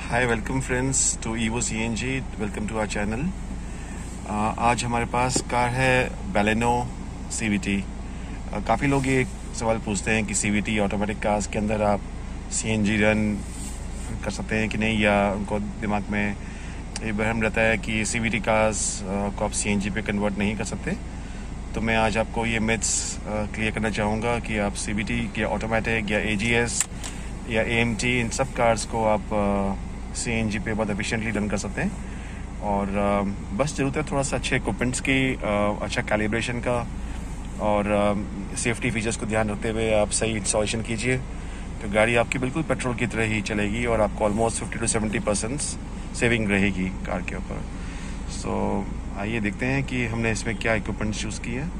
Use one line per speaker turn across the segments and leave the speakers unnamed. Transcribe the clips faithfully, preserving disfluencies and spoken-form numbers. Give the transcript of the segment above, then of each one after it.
Hi welcome friends to Evo CNG. Welcome to our channel. आज हमारे पास car है बैलेनो सीवीटी। काफ़ी लोग ये सवाल पूछते हैं कि सीवीटी ऑटोमेटिक कार्स के अंदर आप सीएनजी रन कर सकते हैं कि नहीं, या उनको दिमाग में ये बहम रहता है कि सीवीटी कार्स को आप सीएनजी पे कन्वर्ट नहीं कर सकते। तो मैं आज आपको ये मिथ्स क्लियर करना चाहूँगा कि आप सीवीटी या ऑटोमेटिक या एजीएस या एएमटी इन सब कार्स को आप सीएनजी पे बहुत एफिशिएंटली रन कर सकते हैं। और uh, बस ज़रूरत है थोड़ा सा अच्छे इक्विपमेंट्स की, uh, अच्छा कैलिब्रेशन का, और सेफ्टी uh, फीचर्स को ध्यान रखते हुए आप सही इंस्टॉलेशन कीजिए तो गाड़ी आपकी बिल्कुल पेट्रोल की तरह ही चलेगी और आपको almost fifty to seventy percent saving रहेगी कार के ऊपर। सो so, आइए देखते हैं कि हमने इसमें क्या इक्विपमेंट्स चूज़ किए हैं।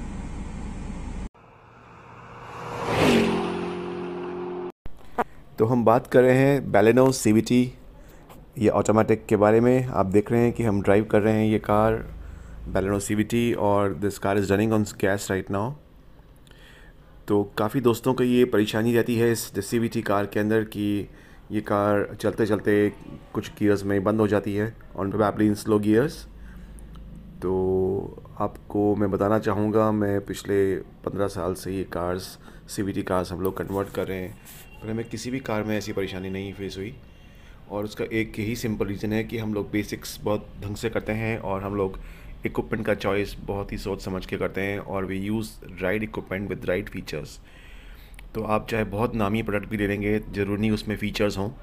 तो हम बात कर रहे हैं बैलेनो सीवीटी ये ऑटोमेटिक के बारे में। आप देख रहे हैं कि हम ड्राइव कर रहे हैं ये कार बैलेनो सीवीटी और this car is running on gas right now. तो काफ़ी दोस्तों को ये परेशानी रहती है इस सीवीटी कार के अंदर कि ये कार चलते चलते कुछ गियर्स में बंद हो जाती है, on probably in slow gears. तो आपको मैं बताना चाहूँगा, मैं पिछले पंद्रह साल से ये कार्स सीवीटी कार्स हम लोग कन्वर्ट कर रहे हैं, पर हमें किसी भी कार में ऐसी परेशानी नहीं फेस हुई। और उसका एक यही सिंपल रीज़न है कि हम लोग बेसिक्स बहुत ढंग से करते हैं और हम लोग इक्विपमेंट का चॉइस बहुत ही सोच समझ के करते हैं और we use right equipment with right features. तो आप चाहे बहुत नामी प्रोडक्ट भी ले लेंगे, ज़रूरी नहीं उसमें फ़ीचर्स हों।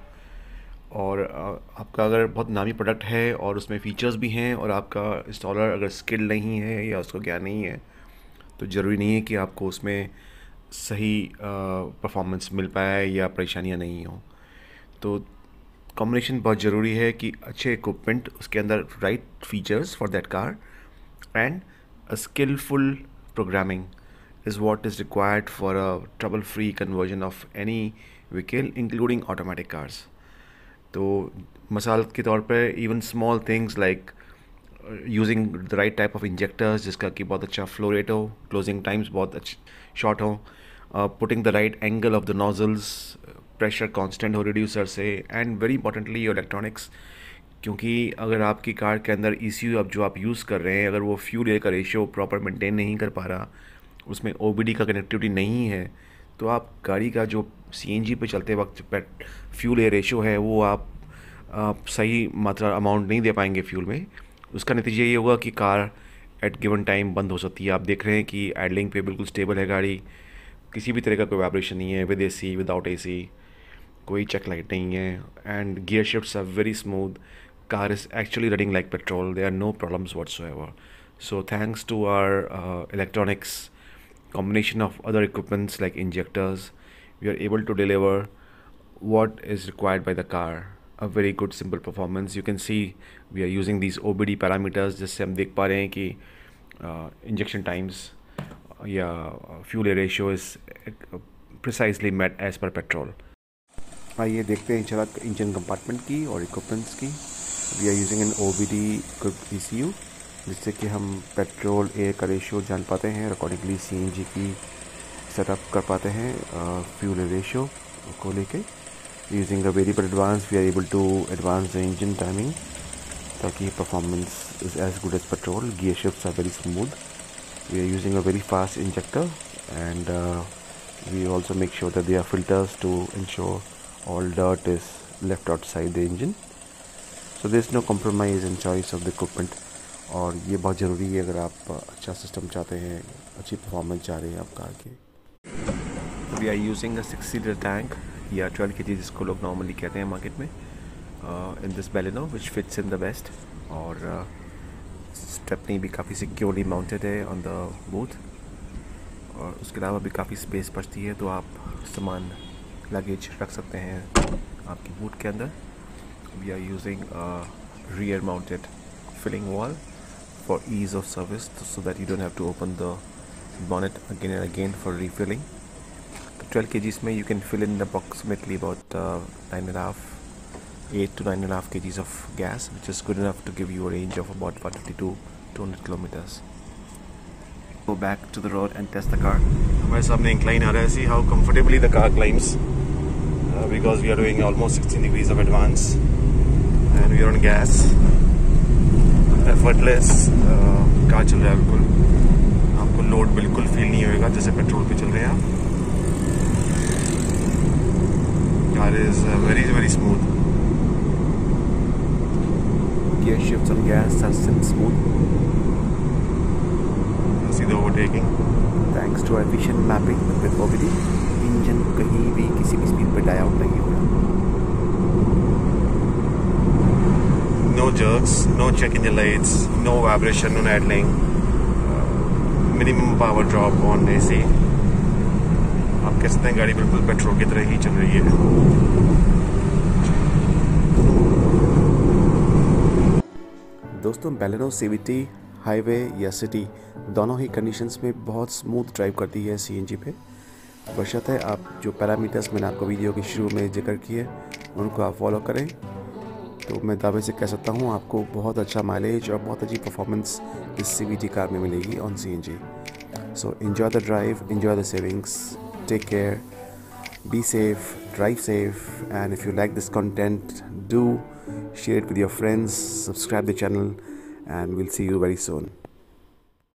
और आपका अगर बहुत नामी प्रोडक्ट है और उसमें फ़ीचर्स भी हैं और आपका इंस्टॉलर अगर स्किल नहीं है या उसको ज्ञान नहीं है, तो ज़रूरी नहीं है कि आपको उसमें सही परफॉर्मेंस मिल पाए या परेशानियाँ नहीं हों। तो कॉम्बिनेशन बहुत ज़रूरी है कि अच्छे इक्विपमेंट, उसके अंदर right features for that car and a skilful programming is what is required for a trouble free conversion of any vehicle including automatic cars. तो मिसाल के तौर पर even small things like using the right type of injectors जिसका कि बहुत अच्छा flow rate हो, क्लोजिंग टाइम्स बहुत अच्छे शॉर्ट हो, putting the right angle of the nozzles, pressure constant हो रिड्यूसर से, एंड वेरी इंपॉर्टेंटली इलेक्ट्रॉनिक्स। क्योंकि अगर आपकी कार के अंदर ईसीयू अब जो आप यूज़ कर रहे हैं, अगर वो फ्यूल एयर का रेशियो प्रॉपर मेंटेन नहीं कर पा रहा, उसमें ओबीडी का कनेक्टिविटी नहीं है, तो आप गाड़ी का जो सीएनजी पे चलते वक्त फ्यूल एयर रेशियो है वो आप, आप सही मात्रा अमाउंट नहीं दे पाएंगे फ्यूल में। उसका नतीजा ये होगा कि कार एट गिवन टाइम बंद हो सकती है। आप देख रहे हैं कि आइडलिंग पे बिल्कुल स्टेबल है गाड़ी, किसी भी तरह का कोई वाइब्रेशन नहीं है, विद एसी विदाउट एसी, कोई चेक लाइट नहीं है, and gear shifts are very smooth. Car is actually running like petrol, there are no problems whatsoever. So thanks to our electronics combination of other equipments like injectors, we are able to deliver what is required by the car, a very good simple performance. You can see we are using these O B D parameters जिससे हम देख पा रहे हैं कि injection times या fuel air ratio is precisely met as per petrol. आइए देखते हैं चला इंजन कंपार्टमेंट की और इक्विपमेंट्स की। We are using an O B D equipped E C U जिससे कि हम पेट्रोल एयर का रेशियो जान पाते हैं, अकॉर्डिंगली सीएनजी की सेटअप कर पाते हैं फ्यूल रेशियो को लेके। Using a variable advance we are able to advance the engine timing ताकि performance is as good as petrol. Gear shifts are very smooth. We are using a very fast injector and we also make sure that they are filters to ensure all dirt is left outside the engine. So there is no compromise in choice of the equipment, और ये बहुत ज़रूरी है अगर आप अच्छा system चाहते हैं, अच्छी परफॉर्मेंस चाह रहे हैं आप कार की। We are using a six seater tank या ट्वेल्व के जी जिसको लोग नॉर्मली कहते हैं मार्केट में, in this Baleno which fits in the best. और स्टेपनी भी काफ़ी सिक्योरली माउंटेड है ऑन द बूथ, और उसके अलावा भी काफ़ी स्पेस बचती है, तो आप सामान लगेज रख सकते हैं आपकी बूथ के अंदर। We are using rear mounted filling wall for ease of service, so that you don't have to open the bonnet again and again for refilling. The twelve kilograms में you can fill in approximately about uh, nine and a half, eight to nine and a half kgs of gas, which is good enough to give you a range of about one fifty to two hundred kilometers. Go back to the road and test the car.
हमारे सामने incline आ रहा है, see how comfortably the car climbs uh, because we are doing almost sixteen degrees of advance. We are on gas, effortless car चल रहा है बिल्कुल। आपको load बिल्कुल फील नहीं होएगा जैसे पेट्रोल पे चल रहे हैं आप। Car is very very smooth.
Gear shifts on gas are still smooth.
See the overtaking.
Thanks to our efficient mapping with O B D, engine कहीं भी किसी भी स्पीड पे डाई आउट नहीं हो रहा।
No jerks, no check engine lights, no vibration, no idling. Uh, minimum power drop on A C. आप कह सकते हैं गाड़ी बिल्कुल पेट्रोल की तरह ही चल रही है।
दोस्तों, Baleno C V T highway या सिटी दोनों ही कंडीशंस में बहुत स्मूथ ड्राइव करती है सीएनजी पे। बशर्ते आप जो पैरामीटर्स मैंने आपको वीडियो के शुरू में जिक्र किए उनको आप फॉलो करें, तो मैं दावे से कह सकता हूँ आपको बहुत अच्छा माइलेज और बहुत अच्छी परफॉर्मेंस इस सीवीटी कार में मिलेगी on CNG. So enjoy the drive, enjoy the savings, take care, be safe, drive safe, and if you like this content do share it with your friends, subscribe the channel, and we'll see you very soon.